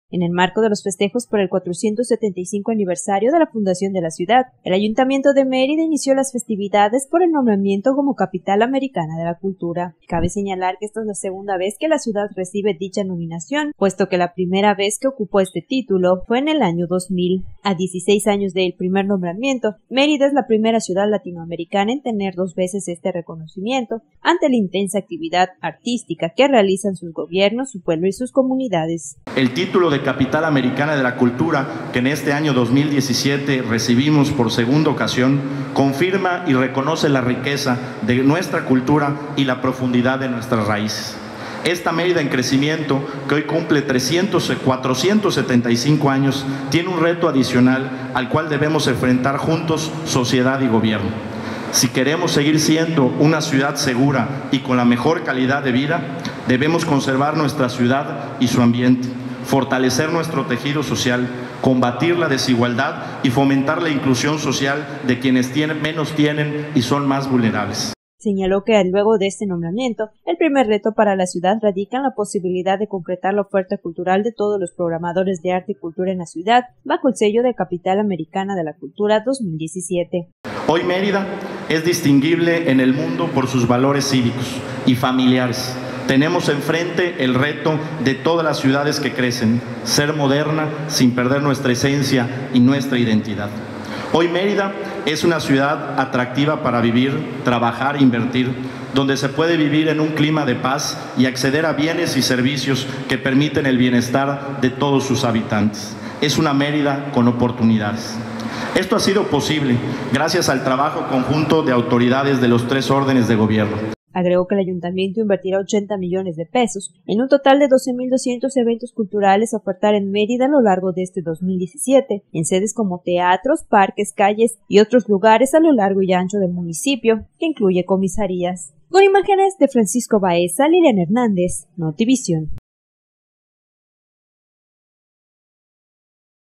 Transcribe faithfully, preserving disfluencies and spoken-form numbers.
En el marco de los festejos por el cuatrocientos setenta y cinco aniversario de la fundación de la ciudad, el Ayuntamiento de Mérida inició las festividades por el nombramiento como Capital Americana de la Cultura. Cabe señalar que esta es la segunda vez que la ciudad recibe dicha nominación, puesto que la primera vez que ocupó este título fue en el año dos mil. A dieciséis años del primer nombramiento, Mérida es la primera ciudad latinoamericana en tener dos veces este reconocimiento, ante la intensa actividad artística que realizan sus gobiernos, su pueblo y sus comunidades. El título de Capital Americana de la Cultura, que en este año dos mil diecisiete recibimos por segunda ocasión, confirma y reconoce la riqueza de nuestra cultura y la profundidad de nuestras raíces. Esta Mérida en crecimiento, que hoy cumple trescientos, cuatrocientos setenta y cinco años, tiene un reto adicional al cual debemos enfrentar juntos, sociedad y gobierno. Si queremos seguir siendo una ciudad segura y con la mejor calidad de vida, debemos conservar nuestra ciudad y su ambiente, fortalecer nuestro tejido social, combatir la desigualdad y fomentar la inclusión social de quienes tienen, menos tienen y son más vulnerables. Señaló que luego de este nombramiento, el primer reto para la ciudad radica en la posibilidad de concretar la oferta cultural de todos los programadores de arte y cultura en la ciudad, bajo el sello de Capital Americana de la Cultura dos mil diecisiete. Hoy Mérida es distinguible en el mundo por sus valores cívicos y familiares. Tenemos enfrente el reto de todas las ciudades que crecen, ser moderna sin perder nuestra esencia y nuestra identidad. Hoy Mérida es una ciudad atractiva para vivir, trabajar e invertir, donde se puede vivir en un clima de paz y acceder a bienes y servicios que permiten el bienestar de todos sus habitantes. Es una Mérida con oportunidades. Esto ha sido posible gracias al trabajo conjunto de autoridades de los tres órdenes de gobierno. Agregó que el ayuntamiento invertirá ochenta millones de pesos en un total de doce mil doscientos eventos culturales a ofertar en Mérida a lo largo de este dos mil diecisiete, en sedes como teatros, parques, calles y otros lugares a lo largo y ancho del municipio, que incluye comisarías. Con imágenes de Francisco Baeza, Liliana Hernández, Notivisión.